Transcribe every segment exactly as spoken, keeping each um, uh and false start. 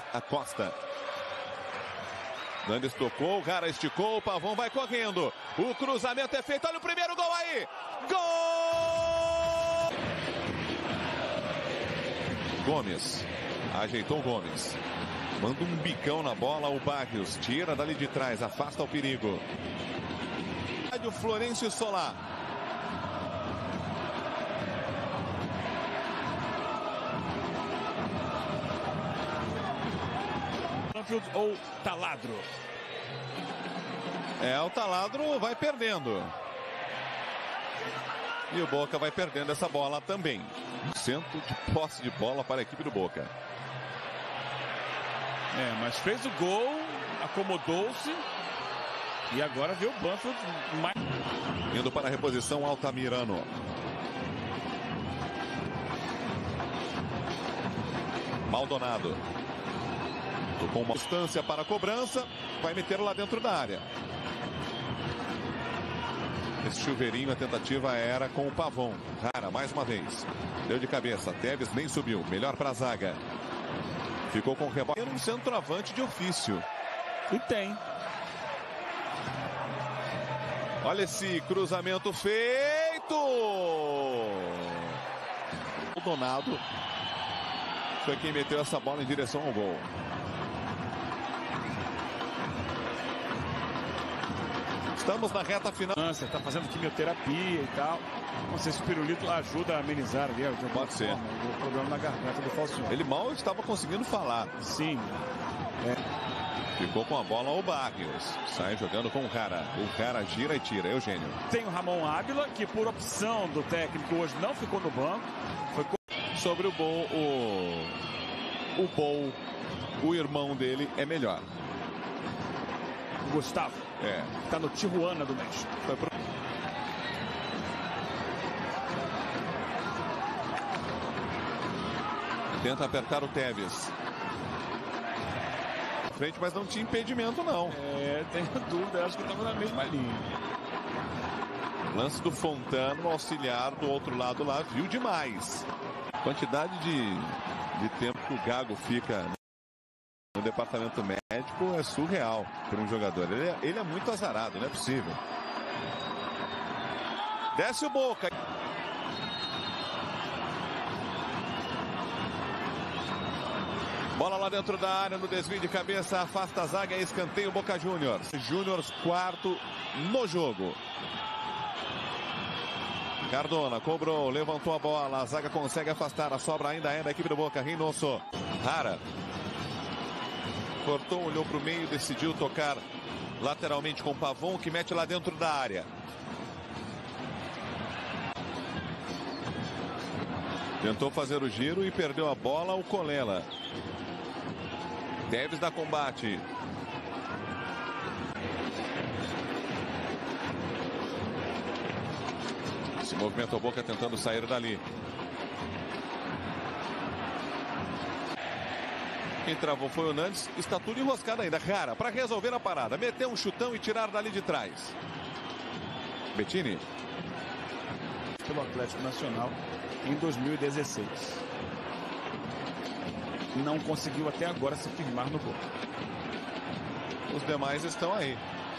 Acosta. Nandes tocou, o Rara esticou, o Pavão vai correndo. O cruzamento é feito, olha o primeiro gol aí. Gol! Gomes. Ajeitou o Gomes. Manda um bicão na bola, o Barrios. Tira dali de trás, afasta o perigo. O Florencio Solá. Ou Taladro? É, o Taladro vai perdendo. E o Boca vai perdendo essa bola também. Centro de posse de bola para a equipe do Boca. É, mas fez o gol, acomodou-se. E agora vê o Banfield mais... Indo para a reposição, Altamirano. Maldonado. Com uma distância para a cobrança, vai meter lá dentro da área. Esse chuveirinho, a tentativa era com o Pavão. Rara, mais uma vez. Deu de cabeça, Tevez nem subiu. Melhor para a zaga. Ficou com o rebote. Um centroavante de ofício. E tem. Olha esse cruzamento feito. O Donado foi quem meteu essa bola em direção ao gol. Estamos na reta final. Está fazendo quimioterapia e tal. Não sei se o pirulito ajuda a amenizar ali, de Pode ser. Forma, o problema na garganta do Falcione. Ele mal estava conseguindo falar. Sim. É. Ficou com a bola o Barrios. Sai jogando com o cara. O cara gira e tira. Eugênio. Tem o Ramon Ábila, que por opção do técnico hoje não ficou no banco. Foi sobre o Bol. O, o Bol, o irmão dele, é melhor. O Gustavo. É. Tá no Tijuana do México. Foi pro... Tenta apertar o Tevez. Frente, mas não tinha impedimento, não. É, tenho dúvida. Acho que estava na mesma linha. Lance do Fontano, auxiliar do outro lado lá, viu demais. Quantidade de, de tempo que o Gago fica no departamento médico é surreal para um jogador. Ele é, ele é muito azarado, não é possível. Desce o Boca. Bola lá dentro da área, no desvio de cabeça, afasta a zaga, escanteio Boca Juniors. Juniors, quarto no jogo. Cardona cobrou, levantou a bola, a zaga consegue afastar, a sobra ainda é da equipe do Boca. Reynoso. Rara. Cortou, olhou para o meio, decidiu tocar lateralmente com o Pavão, que mete lá dentro da área. Tentou fazer o giro e perdeu a bola o Colela. Tevez dá combate. Se movimenta o Boca tentando sair dali. Quem travou foi o Nandes. Está tudo enroscado ainda. Rara para resolver a parada. Meter um chutão e tirar dali de trás. Bettini. Pelo Atlético Nacional em dois mil e dezesseis. Não conseguiu até agora se firmar no gol. Os demais estão aí.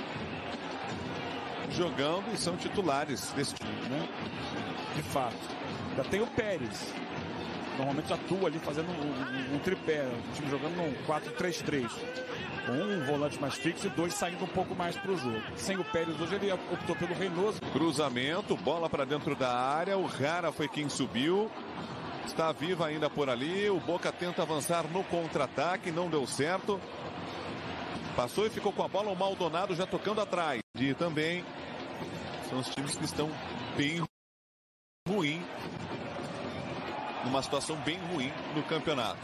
Jogando e são titulares desse time, né? De fato. Já tem o Pérez. Normalmente atua ali fazendo um, um, um tripé. O time jogando num quatro três três. Com um volante mais fixo e dois saindo um pouco mais para o jogo. Sem o Pérez hoje ele optou pelo Reynoso. Cruzamento, bola para dentro da área. O Rara foi quem subiu. Está viva ainda por ali. O Boca tenta avançar no contra-ataque. Não deu certo. Passou e ficou com a bola. O Maldonado já tocando atrás. E também são os times que estão bem ruim. Numa situação bem ruim no campeonato.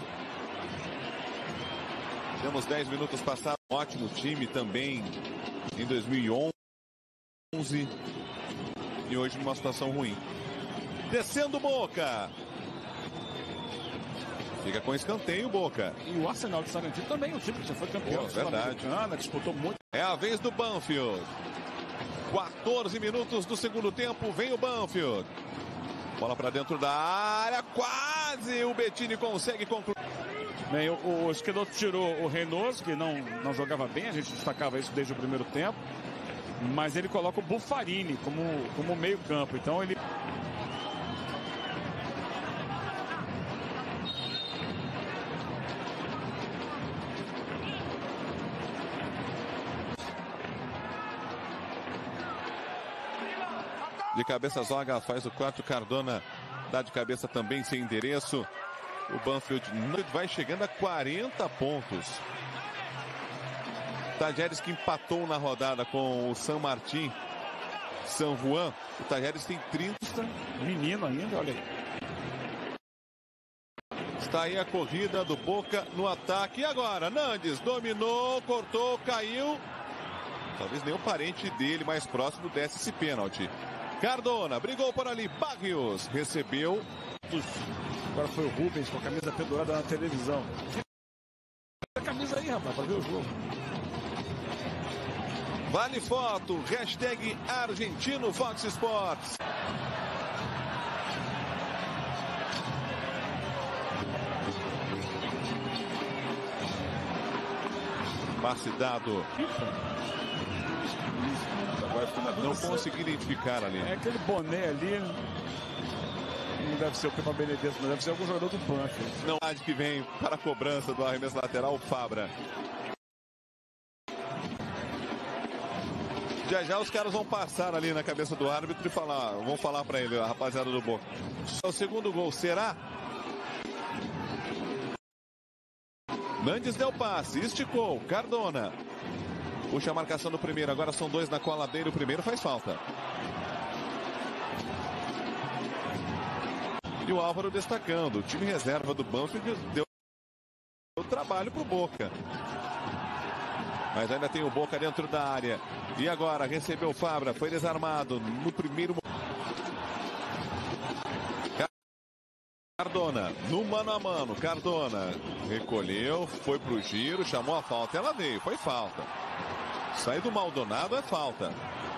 Temos dez minutos passados. Um ótimo time também em dois mil e onze. E hoje numa situação ruim. Descendo Boca. Fica com escanteio, Boca. E o Arsenal de Sarantino também, o time que já foi campeão. Pô, verdade. Disputou muito. É a vez do Banfield. quatorze minutos do segundo tempo, vem o Banfield. Bola para dentro da área, quase o Bettini consegue concluir. Bem, o, o Esquedoto tirou o Reynoso, que não, não jogava bem, a gente destacava isso desde o primeiro tempo. Mas ele coloca o Buffarini como, como meio campo, então ele... De cabeça Zoga faz o quarto, Cardona dá de cabeça também sem endereço. O Banfield vai chegando a quarenta pontos. Tajeres que empatou na rodada com o San Martín, San Juan. O Tajeres tem trinta. Menino ainda, olha aí. Está aí a corrida do Boca no ataque. E agora, Nandes dominou, cortou, caiu. Talvez nem o parente dele mais próximo desse esse pênalti. Cardona brigou por ali, Barrios recebeu. Agora foi o Rubens com a camisa pendurada na televisão. Tira a camisa aí, rapaz, para ver o jogo. Vale foto, hashtag Argentino Fox Sports. Passe dado. Não consegui identificar ali. É aquele boné ali. Não deve ser o Pepa Benedetto, mas deve ser algum jogador do Banfield. Não, a que vem para a cobrança do arremesso lateral, Fabra. Já já os caras vão passar ali na cabeça do árbitro e falar, vão falar para ele, a rapaziada do Boca. O segundo gol será? Nandes deu passe, esticou, Cardona. Puxa a marcação do primeiro, agora são dois na cola dele, o primeiro faz falta. E o Álvaro destacando, o time reserva do Banfield deu trabalho pro Boca. Mas ainda tem o Boca dentro da área. E agora recebeu o Fabra, foi desarmado no primeiro Cardona, no mano a mano, Cardona recolheu, foi pro giro, chamou a falta, ela veio, foi falta. Sair do Maldonado é falta.